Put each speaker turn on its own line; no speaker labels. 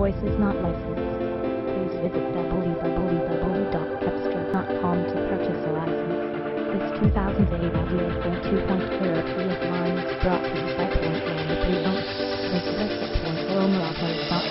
voice is not licensed. Please visit www.cepstral.com to purchase a license. This 2008 Audi A4 2.0 PS line is brought to you by Point Loma Pre-Owned. Visit us at pointlomalopolis.com.